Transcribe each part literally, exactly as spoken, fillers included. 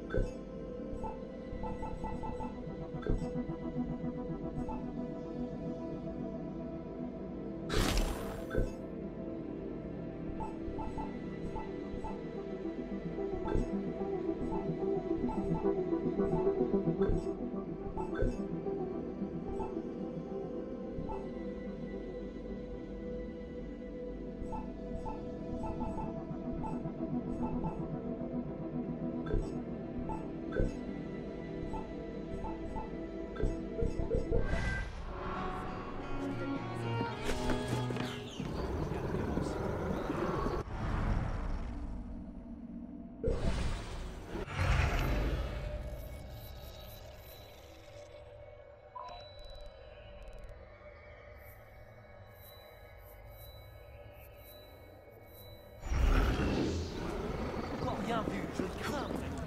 Bien vu, je le crains.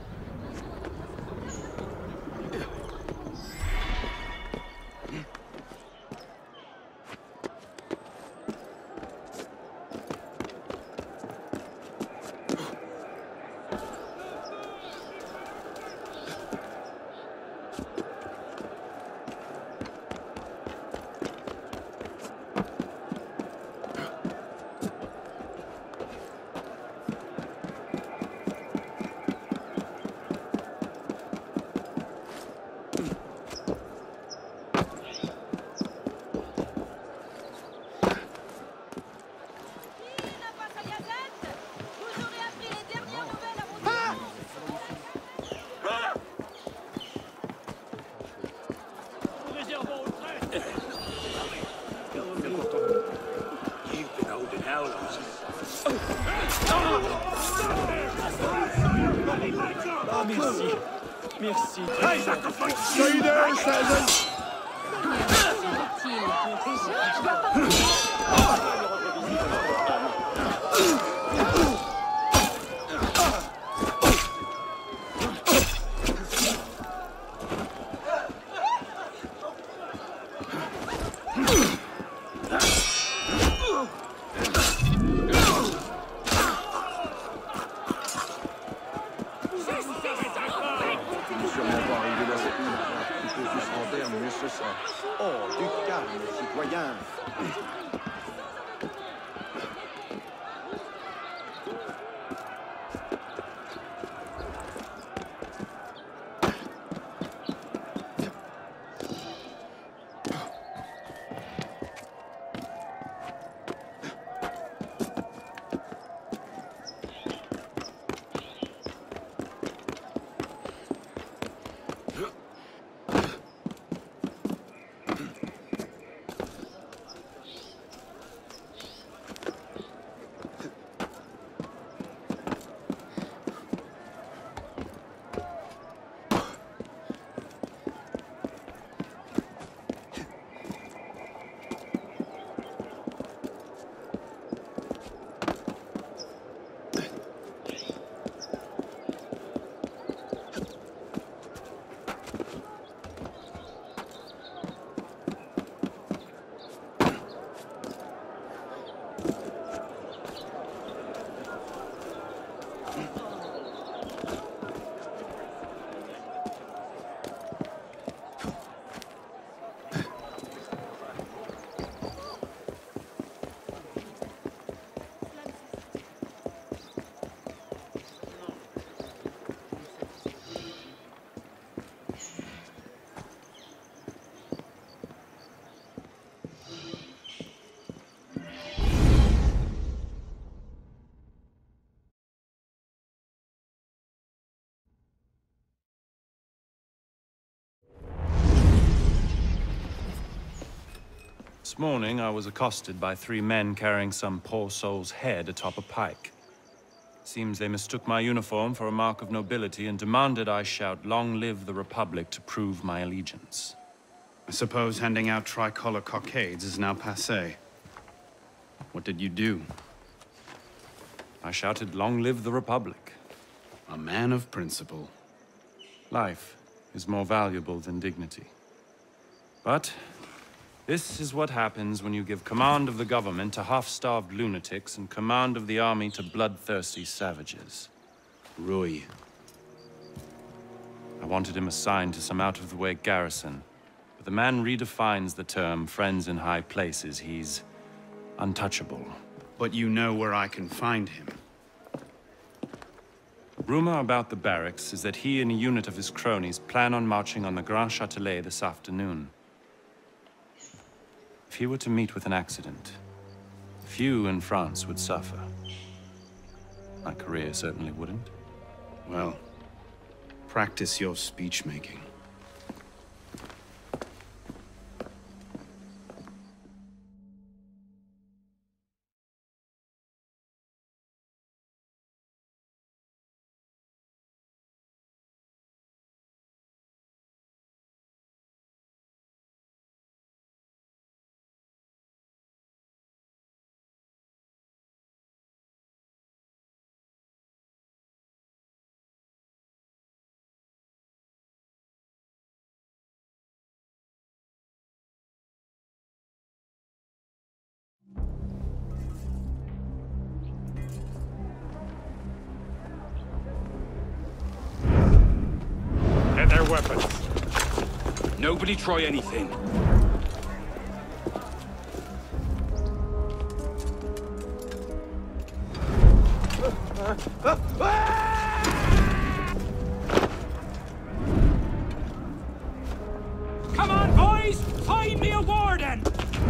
Ah, merci. Merci. Hey, stay there, Sergeant! Oh, du calme, citoyen. This morning, I was accosted by three men carrying some poor soul's head atop a pike. Seems they mistook my uniform for a mark of nobility and demanded I shout, "Long live the Republic," to prove my allegiance. I suppose handing out tricolor cockades is now passé. What did you do? I shouted, "Long live the Republic." A man of principle. Life is more valuable than dignity. But this is what happens when you give command of the government to half-starved lunatics and command of the army to bloodthirsty savages. Rui. I wanted him assigned to some out-of-the-way garrison. But the man redefines the term friends in high places. He's untouchable. But you know where I can find him. Rumor about the barracks is that he and a unit of his cronies plan on marching on the Grand Châtelet this afternoon. If he were to meet with an accident, few in France would suffer. My career certainly wouldn't. Well, practice your speech-making. Get their weapons. Nobody try anything. Come on, boys! Find me a warden!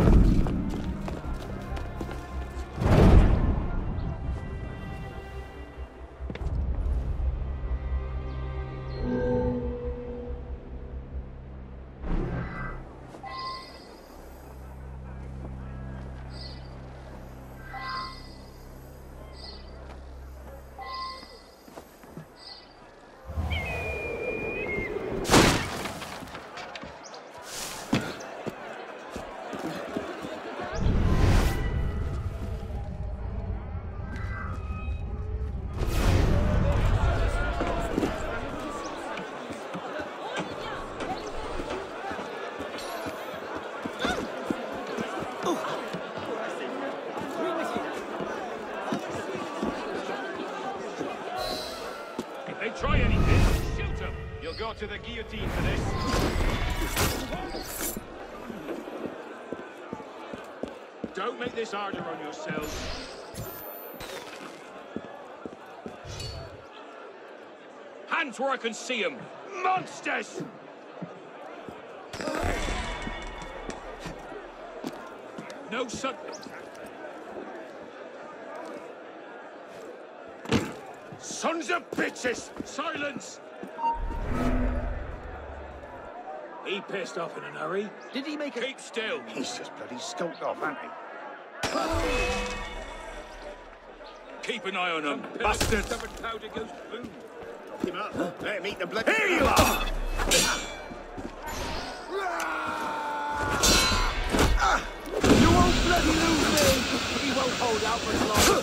Try anything, shoot them! You'll go to the guillotine for this. Don't make this harder on yourselves. Hands where I can see them! Monsters! No son... Sons of bitches! Silence! He pissed off in a hurry. Did he make a... Keep still! He's just bloody skunked off, hasn't he? Keep an eye on them, bastards! Powder goes boom. Lock him up. Let him eat the blood. Here you are! You won't bloody lose me! He won't hold out for long.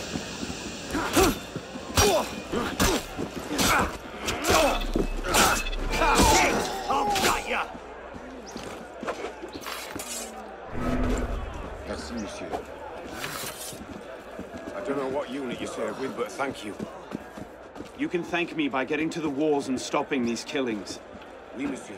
I've got ya! Merci, monsieur. I don't know what unit you serve with, but thank you. You can thank me by getting to the walls and stopping these killings. Oui, monsieur.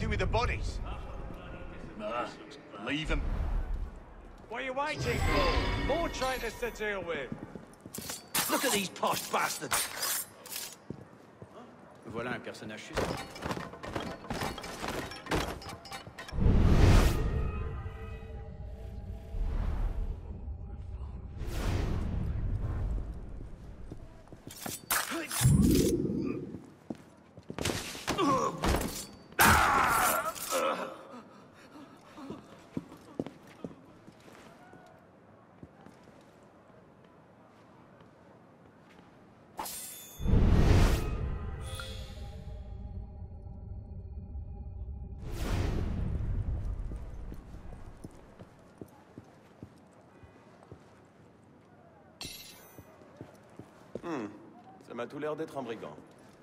do with the bodies? Nah, leave him. What are you waiting for? More traitors to deal with. Look at these posh bastards. Voilà un personnage suspect. Hmm, ça m'a tout l'air d'être un brigand.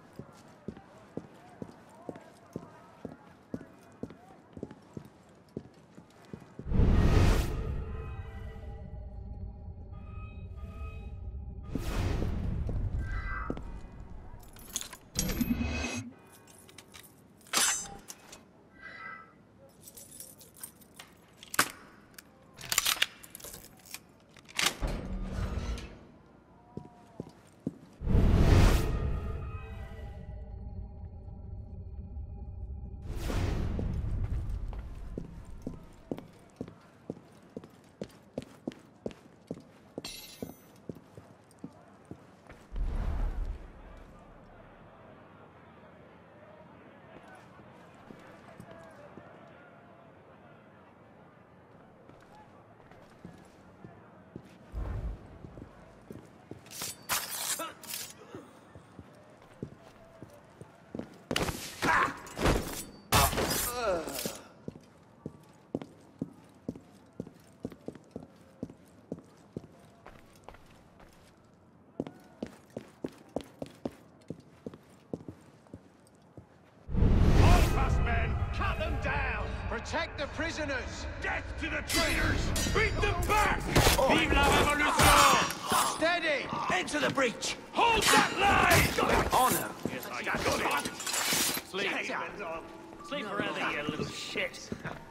Protect the prisoners! Death to the traitors! Beat them back! Vive la Revolution! Steady! Into the breach. Hold that line! Honor. Yes, I got it. Sleep. Sleep around here, little shit.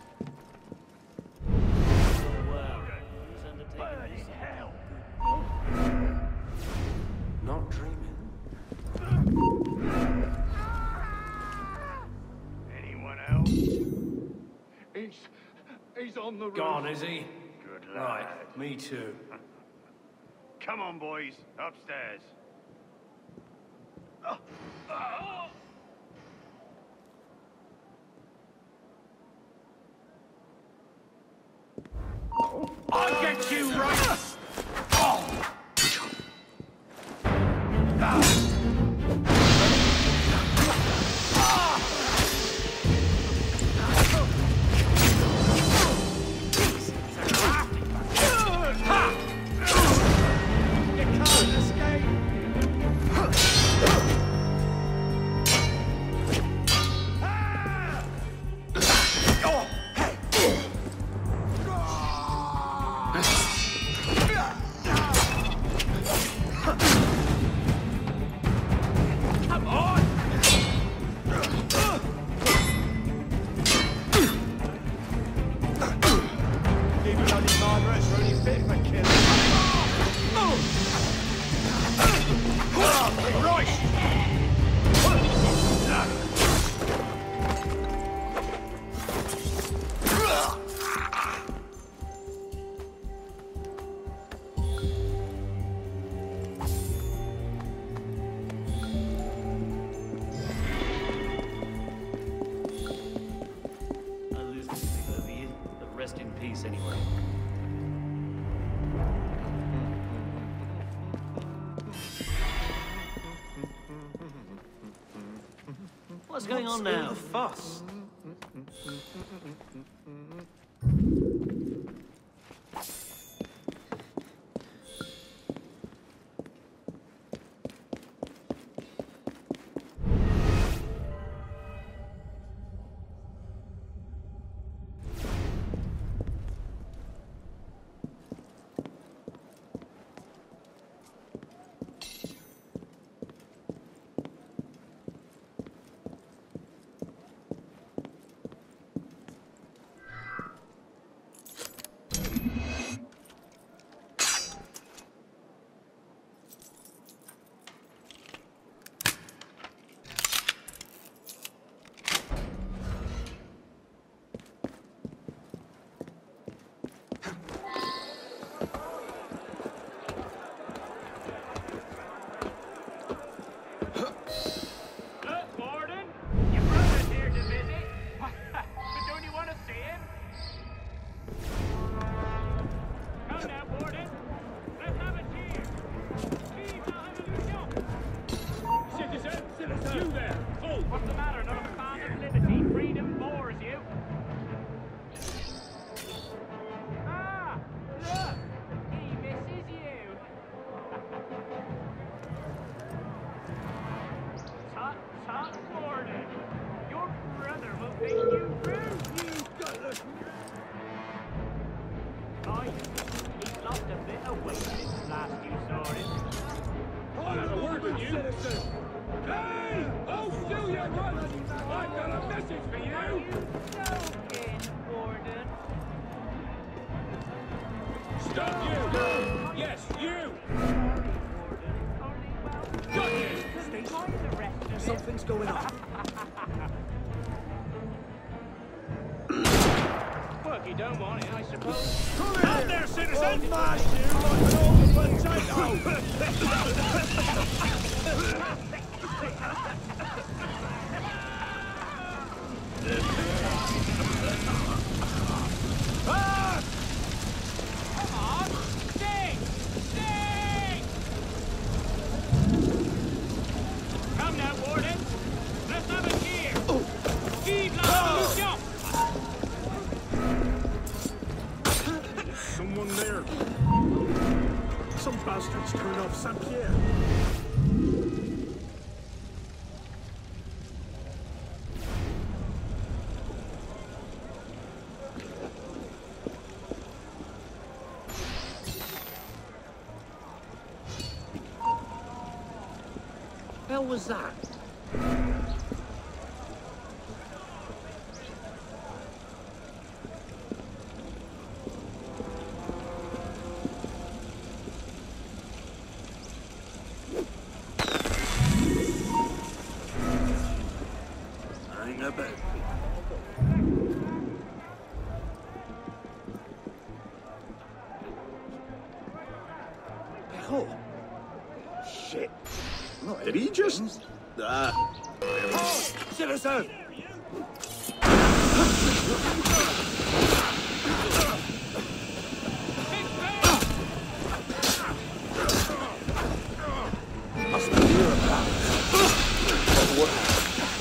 Not dreaming. Anyone else? He's... he's on the roof. Gone, is he? Good lad. Right, me too. Come on, boys. Upstairs. I'll get you right! Rest in peace, anyway. What's going on now? The fuss. Wait since last you saw him. I'll have a word with you. Hey! Oh, still you run! I've got a message for you! Joking, Warden. Stop you! Yes, you! Got you! Something's going on. Well, if you don't want it, I suppose. Out there, citizen! Mash you like an old potato! Come on! Sting! Sting! Come now, Warden. Let's have a cheer. Vive la revolution! Someone there. Some bastards turned off Saint Pierre. Hell was that? Hang about. Oh. Shit. Not did he just... Ah. Oh, citizen! Must be here about. What?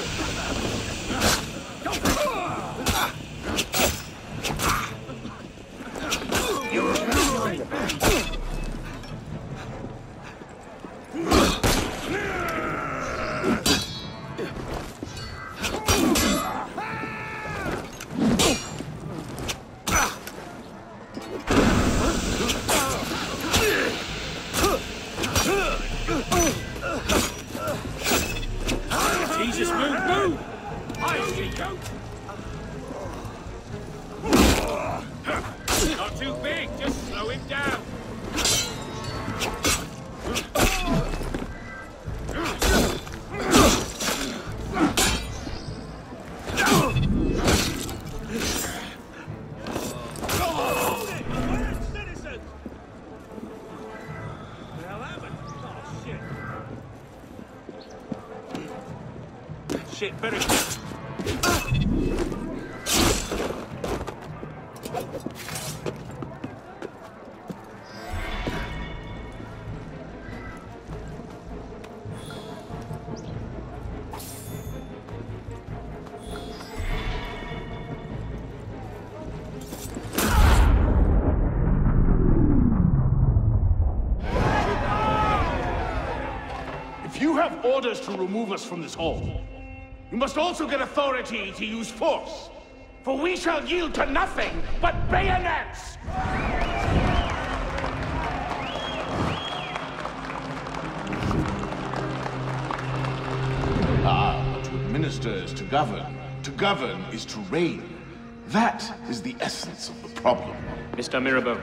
Jesus, move, move! I see you! Not too big, just slow him down. Shit, better... If you have orders to remove us from this hall, you must also get authority to use force, for we shall yield to nothing but bayonets! Ah, but to administer is to govern. To govern is to reign. That is the essence of the problem. Mister Mirabeau.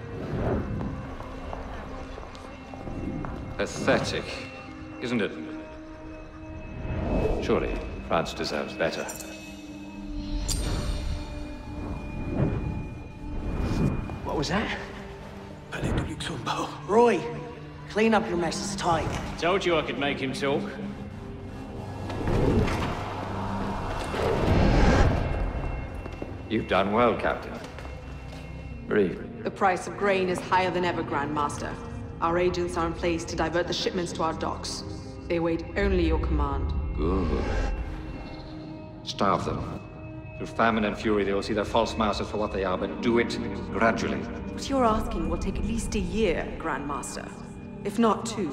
Pathetic, isn't it? Surely France deserves better. What was that? Palais de Luxembourg. Roy, clean up your mess, it's time. Told you I could make him talk. You've done well, Captain. Breathe. The price of grain is higher than ever, Grand Master. Our agents are in place to divert the shipments to our docks. They await only your command. Good. Starve them. Through famine and fury, they will see their false masters for what they are, but do it gradually. What you're asking will take at least a year, Grand Master. If not two.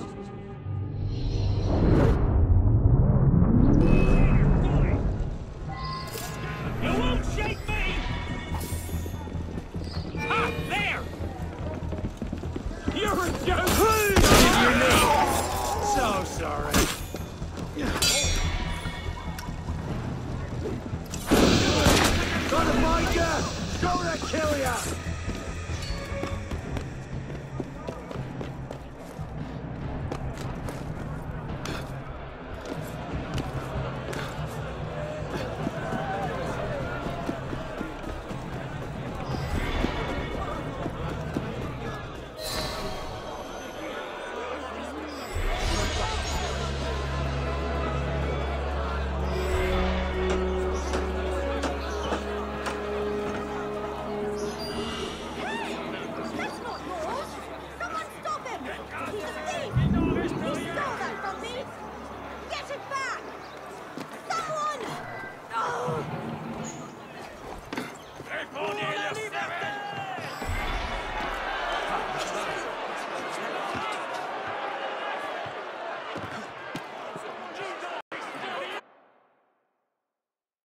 You won't shake me! Ah, there! kill ya!